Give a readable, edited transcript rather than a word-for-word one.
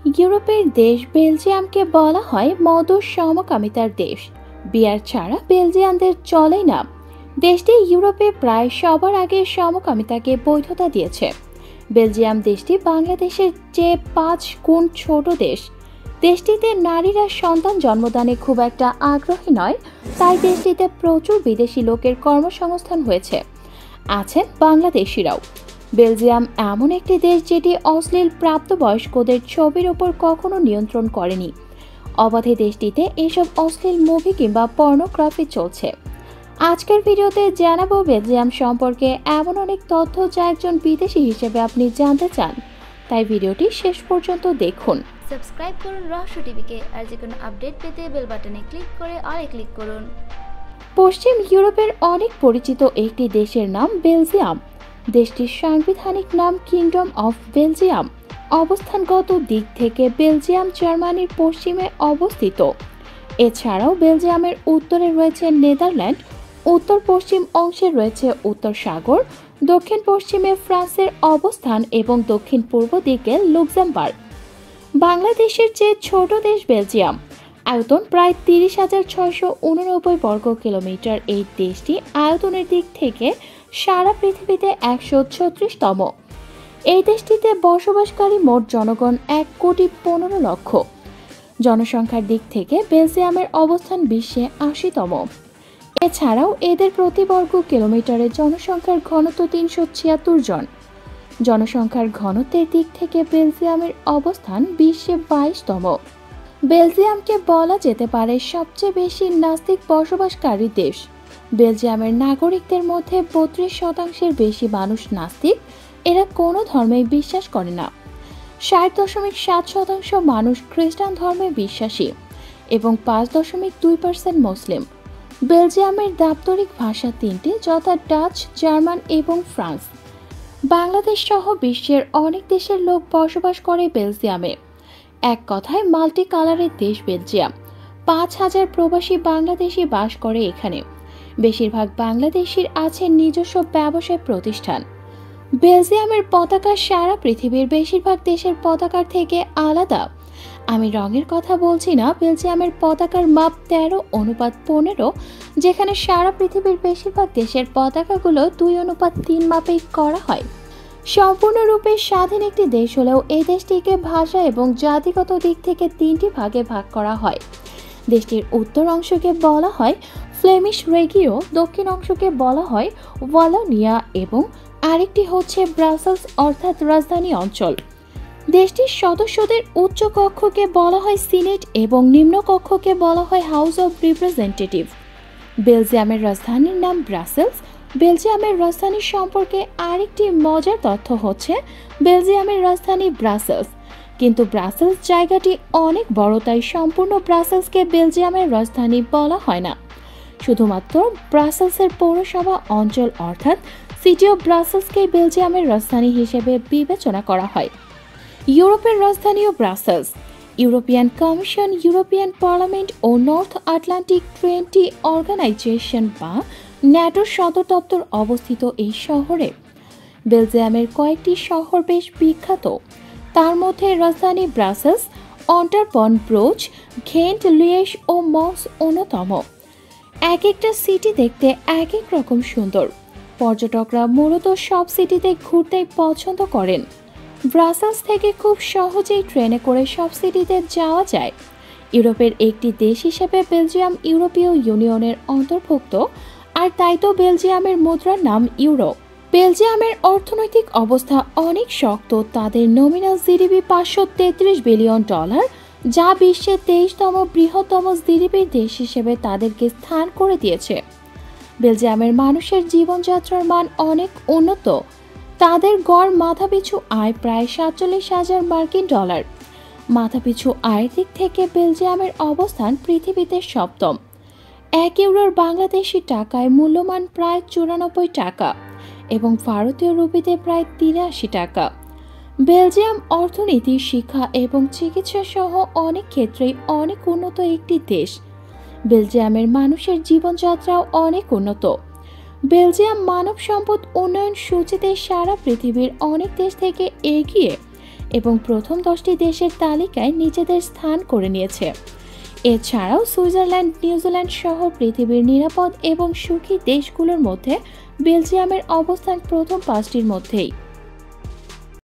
ইউরোপের দেশ বেলজিয়ামকে বলা হয় মদ সমকামিতার দেশ। বিয়ার ছাড়া বেলজিয়ানদের চলেই না। দেশটি ইউরোপে প্রায় সবার আগে সমকামিতাকে বৈধতা দিয়েছে। বেলজিয়াম দেশটি বাংলাদেশের চেয়ে 5 গুণ ছোট দেশ। দেশটিতে নারীরা সন্তান জন্মদানে খুব একটা আগ্রহী নয়, তাই দেশটিতে প্রচুর বিদেশি লোকের কর্মসংস্থান হয়েছে, আছেন বাংলাদেশিরাও। বেলজিয়াম এমন একটি দেশ যেটি অশ্লীল প্রাপ্তবয়স্কদের ছবির উপর কখনো নিয়ন্ত্রণ করেনি। অবাধে দেশটিতে এসব অশ্লীল মুভি কিংবা পর্নোগ্রাফি চলছে। আজকের ভিডিওতে জানাবো বেলজিয়াম সম্পর্কে এমন অনেক তথ্য যা একজন বিদেশি হিসেবে আপনি জানতে চান, তাই ভিডিওটি শেষ পর্যন্ত দেখুন। সাবস্ক্রাইব করুন রহস্য টিভিকে, আর যে কোনো আপডেট পেতে বেল বাটনে ক্লিক করে অলে ক্লিক করুন। পশ্চিম ইউরোপের অনেক পরিচিত একটি দেশের নাম বেলজিয়াম। দেশটির সাংবিধানিক নাম কিংডম অফ বেলজিয়াম। অবস্থানগত দিক থেকে বেলজিয়াম জার্মানির পশ্চিমে অবস্থিত। এছাড়াও বেলজিয়ামের উত্তরে রয়েছে নেদারল্যান্ড, উত্তর পশ্চিম অংশে রয়েছে উত্তর সাগর, দক্ষিণ পশ্চিমে ফ্রান্সের অবস্থান এবং দক্ষিণ পূর্ব দিকে লুক্সেমবার্গ। বাংলাদেশের চেয়ে ছোট দেশ বেলজিয়াম। আয়তন প্রায় 30,689 বর্গ কিলোমিটার। এই দেশটি আয়তনের দিক থেকে সারা পৃথিবীতে 136তম। এই দেশটিতে বসবাসকারী মোট জনগণ 1,15,00,000। জনসংখ্যার দিক থেকে বেলজিয়ামের অবস্থান বিশ্বে 80তম। এছাড়াও এদের প্রতি বর্গ কিলোমিটারে জনসংখ্যার ঘনত্ব 376 জন। জনসংখ্যার ঘনত্বের দিক থেকে বেলজিয়ামের অবস্থান বিশ্বে 22তম। বেলজিয়ামকে বলা যেতে পারে সবচেয়ে বেশি নাস্তিক বসবাসকারী দেশ। বেলজিয়ামের নাগরিকদের মধ্যে 32% বেশি মানুষ নাস্তিক। এরা কোনো ধর্মে বিশ্বাস করে না। 60.7% মানুষ খ্রিস্টান ধর্মে বিশ্বাসী এবং 5.2% মুসলিম। বেলজিয়ামের দাপ্তরিক ভাষা 3টি, যথা ডাচ, জার্মান এবং ফ্রান্স। বাংলাদেশ সহ বিশ্বের অনেক দেশের লোক বসবাস করে বেলজিয়ামে। এক কথায় মাল্টি কালারের দেশ বেলজিয়াম। 5,000 প্রবাসী বাংলাদেশি বাস করে এখানে। বেশিরভাগ বাংলাদেশির আছে নিজস্ব ব্যবসায় প্রতিষ্ঠান। বেলজিয়ামের পতাকা সারা পৃথিবীর বেশিরভাগ দেশের পতাকার থেকে আলাদা। আমি রঙের কথা বলছি না। বেলজিয়ামের পতাকার মাপ 13:15, যেখানে সারা পৃথিবীর বেশিরভাগ দেশের পতাকাগুলো 2:3 মাপেই করা হয়। সম্পূর্ণরূপে স্বাধীন একটি দেশ হলেও এই দেশটিকে ভাষা এবং জাতিগত দিক থেকে 3টি ভাগে ভাগ করা হয়। দেশটির উত্তর অংশকে বলা হয় ফ্লেমিশ রেগিও, দক্ষিণ অংশকে বলা হয় ওয়ালোনিয়া এবং আরেকটি হচ্ছে ব্রাসেলস অর্থাৎ রাজধানী অঞ্চল। দেশটির সদস্যদের উচ্চ কক্ষকে বলা হয় সিনেট এবং নিম্ন কক্ষকে বলা হয় হাউস অব রিপ্রেজেন্টেটিভ। বেলজিয়ামের রাজধানীর নাম ব্রাসেলস। বেলজিয়ামের রাজধানী সম্পর্কে আরেকটি মজার তথ্য হচ্ছে বেলজিয়ামের রাজধানী ব্রাসেলস, কিন্তু ব্রাসেলস জায়গাটি অনেক বড়, তাই সম্পূর্ণ ব্রাসেলসকে বেলজিয়ামের রাজধানী বলা হয় না। শুধুমাত্র ব্রাসেলসের পৌরসভা অঞ্চল অর্থাৎ সিটি অফ ব্রাসেলসকেই বেলজিয়ামের রাজধানী হিসেবে বিবেচনা করা হয়। ইউরোপের রাজধানীও Brussels. European commission, European parliament ও নর্থ আটলান্টিক ট্রেন্টি অর্গানাইজেশন বা ন্যাটোর সদর দপ্তর অবস্থিত এই শহরে। বেলজিয়ামের কয়েকটি শহর বেশ বিখ্যাত। তার মধ্যে রাজধানী Brussels, Antwerp, Bruges, Ghent, Liege ও মস অন্যতম। এক একটা সিটি দেখতে এক এক রকম সুন্দর। পর্যটকরা মূলত সব সিটিতে ঘুরতে পছন্দ করেন। ব্রাসেলস থেকে খুব সহজেই ট্রেনে করে সব সিটিতে যাওয়া যায়। ইউরোপের একটি দেশ হিসেবে বেলজিয়াম ইউরোপীয় ইউনিয়নের অন্তর্ভুক্ত, আর তাই তো বেলজিয়ামের মুদ্রার নাম ইউরো। বেলজিয়ামের অর্থনৈতিক অবস্থা অনেক শক্ত। তাদের নমিনাল জিডিপি $533 বিলিয়ন, যা বিশ্বের 23তম বৃহত্তম জিডিপি দেশ হিসেবে তাদেরকে স্থান করে দিয়েছে। বেলজিয়ামের মানুষের জীবনযাত্রার মান অনেক উন্নত। তাদের গড় মাথাপিছু আয় প্রায় $47,000 মার্কিন। মাথাপিছু আয়ের দিক থেকে বেলজিয়ামের অবস্থান পৃথিবীতে সপ্তম। 1 ইউরোর বাংলাদেশি টাকায় মূল্যমান প্রায় 94 টাকা এবং ভারতীয় রুপিতে প্রায় 83 টাকা। বেলজিয়াম অর্থনীতি, শিক্ষা এবং চিকিৎসা সহ অনেক ক্ষেত্রেই অনেক উন্নত একটি দেশ। বেলজিয়ামের মানুষের জীবনযাত্রাও অনেক উন্নত। বেলজিয়াম মানব সম্পদ উন্নয়ন সূচিতে সারা পৃথিবীর অনেক দেশ থেকে এগিয়ে এবং প্রথম 10টি দেশের তালিকায় নিজেদের স্থান করে নিয়েছে। এছাড়াও সুইজারল্যান্ড, নিউজিল্যান্ড সহ পৃথিবীর নিরাপদ এবং সুখী দেশগুলোর মধ্যে বেলজিয়ামের অবস্থান প্রথম 5টির মধ্যেই।